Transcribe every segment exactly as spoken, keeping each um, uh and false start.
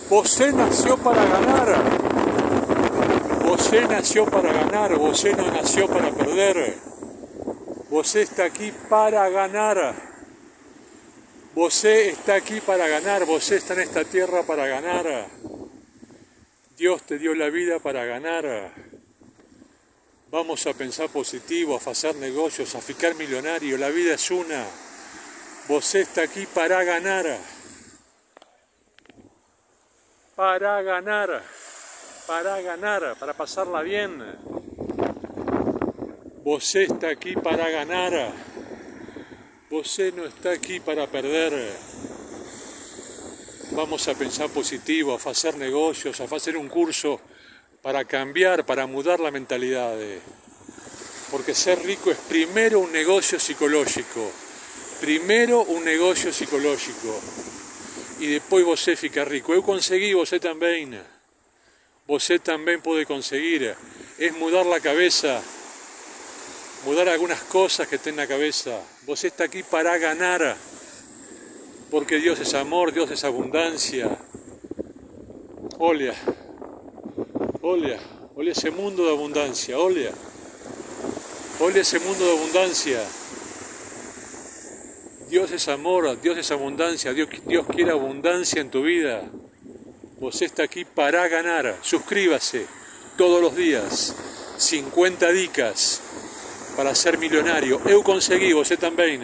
Você nació para ganar. Você nació para ganar. Você no nació para perder. Você está aquí para ganar. Você está aquí para ganar. Você está en esta tierra para ganar. Dios te dio la vida para ganar. Vamos a pensar positivo, a hacer negocios, a ficar millonario. La vida es una. Você está aquí para ganar. Para ganar. Para ganar, para pasarla bien. Você está aquí para ganar. Você no está aquí para perder. Vamos a pensar positivo, a hacer negocios, a hacer un curso para cambiar, para mudar la mentalidad. Porque ser rico es primero un negocio psicológico. Primero un negocio psicológico. Y después você fica rico. Eu consegui, você também. Você também puede conseguir. Es mudar la cabeza. Mudar algunas cosas que estén en la cabeza. Você está aquí para ganar. Porque Dios es amor, Dios es abundancia. Olha. Olha. Olha ese mundo de abundancia. Olha. Olha ese mundo de abundancia. Dios es amor, Dios es abundancia. Dios, Dios quiere abundancia en tu vida. Você está aquí para ganar. Suscríbase todos los días. cincuenta dicas para ser millonario. Eu consegui, você também.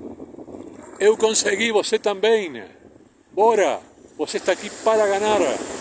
Eu consegui, você também. Bora, você está aquí para ganar.